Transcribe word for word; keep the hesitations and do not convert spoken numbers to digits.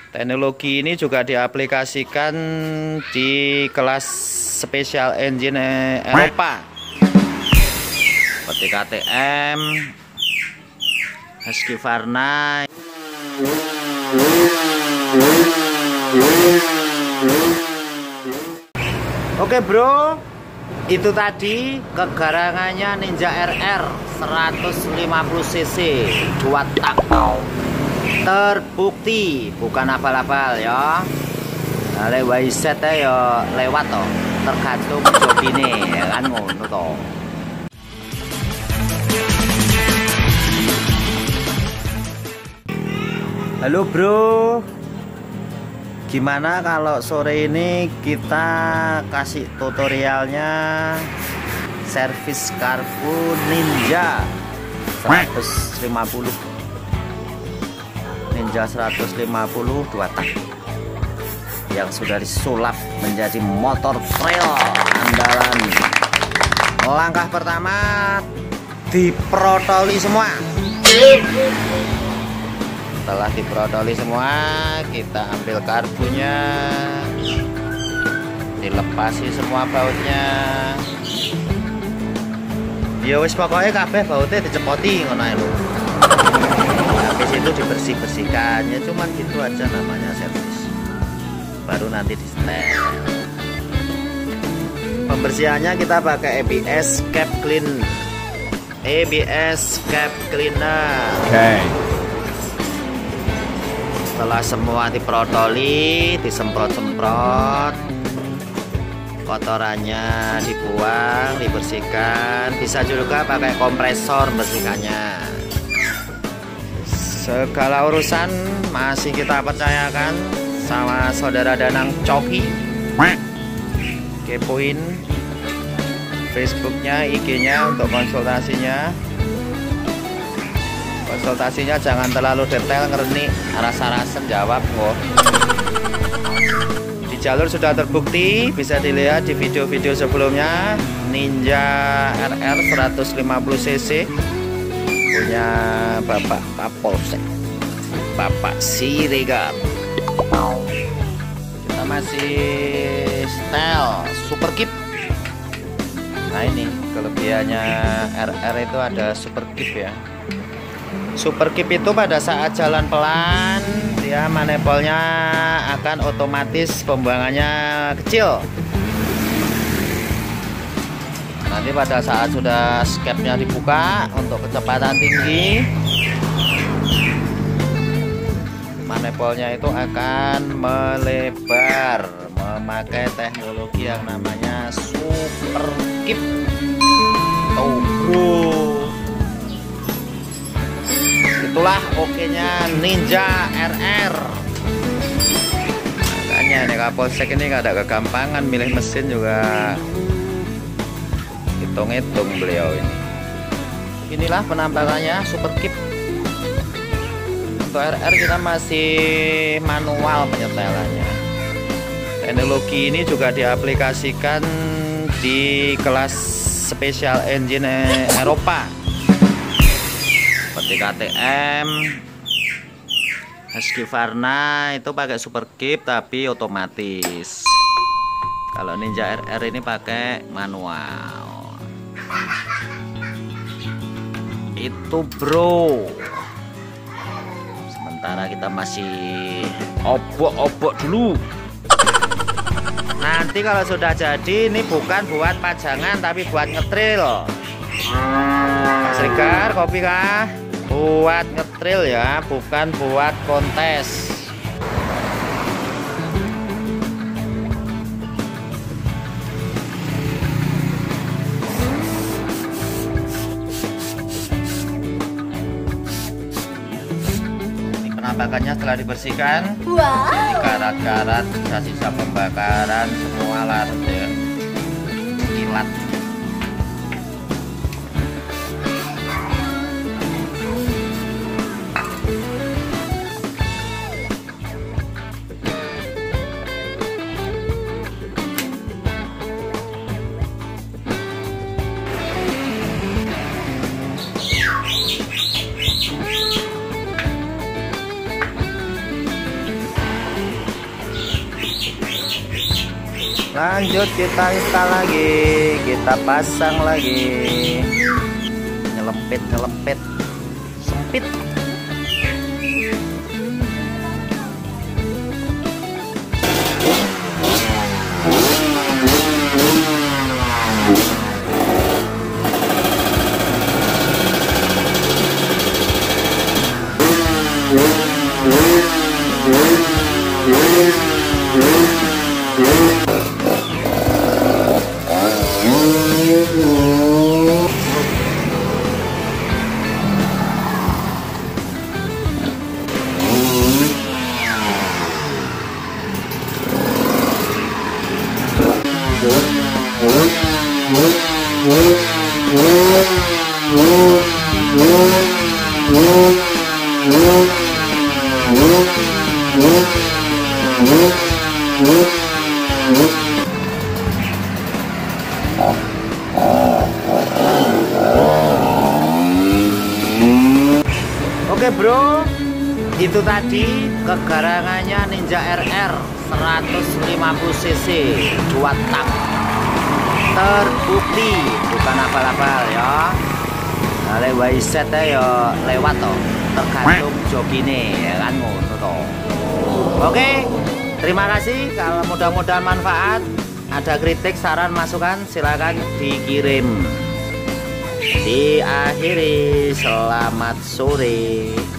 Teknologi ini juga diaplikasikan di kelas Special Engine Eropa seperti K T M, Husqvarna. Oke bro, itu tadi kegarangannya Ninja R R seratus lima puluh cc dua tak. Terbukti bukan abal-abal ya. Nah, lewat set ya lewat toh, tergantung jogine ya kan ngono toh. Halo bro, gimana kalau sore ini kita kasih tutorialnya servis karbu Ninja seratus lima puluh Ninja seratus lima puluh dua tak yang sudah disulap menjadi motor trail andalan. Langkah pertama, diprotoli semua. Setelah diprotoli semua, kita ambil karbunya, dilepasi semua bautnya. Ya wis pokoknya kabeh bautnya dicepoti ngono ae lho. Habis itu dibersih-bersihkan, ya cuman gitu aja namanya servis. Baru nanti di setel. Pembersihannya kita pakai A B S Cap Clean, A B S Cap Cleaner. Oke. Okay. Setelah semua diprotoli, disemprot-semprot, kotorannya dibuang, dibersihkan. Bisa juga pakai kompresor bersihkannya. Segala urusan masih kita percayakan sama saudara Danang Coki. Kepoin Facebooknya, I G-nya untuk konsultasinya. Konsultasinya jangan terlalu detail, ngerni rasa-rasen jawab kok. Di jalur sudah terbukti, bisa dilihat di video-video sebelumnya. Ninja R R seratus lima puluh cc punya Bapak Kapolsek, Bapak Siregar. Kita masih setel Super Keep. Nah ini kelebihannya R R itu ada Super Keep ya. Super Keep itu pada saat jalan pelan, dia manifolnya akan otomatis pembuangannya kecil. Nanti pada saat sudah skepnya dibuka untuk kecepatan tinggi, manifolnya itu akan melebar memakai teknologi yang namanya Super Keep. Tuh bro, itulah oke-nya Ninja R R. Makanya nih Kapolsek ini gak ada kegampangan milih mesin, juga hitung-hitung beliau ini. Inilah penampakannya Super Keep. Untuk R R kita masih manual penyetelannya. Teknologi ini juga diaplikasikan di kelas Special Engine Eropa seperti K T M, Husqvarna itu pakai Super Keep tapi otomatis. Kalau Ninja R R ini pakai manual. Itu bro. Sementara kita masih obok-obok dulu. Nanti kalau sudah jadi, ini bukan buat pajangan tapi buat ngetril. Mas Regar, kopi kah? Buat ngetril ya, bukan buat kontes. Ini penampakannya setelah dibersihkan. Wow. Ini karat-karat, sisa-sisa pembakaran semua larut ya, kilat. Lanjut kita install lagi, kita pasang lagi. Nyelempit nyelempit sempit. Oke bro, itu tadi kegarangannya Ninja R R seratus lima puluh cc dua tak, terbukti bukan abal-abal ya. Nah, lewat set ya lewat toh, tergantung jogine ya kan ngono toh. Oke, terima kasih. Kalau mudah-mudahan manfaat, ada kritik, saran, masukan silakan dikirim. Diakhiri, selamat sore.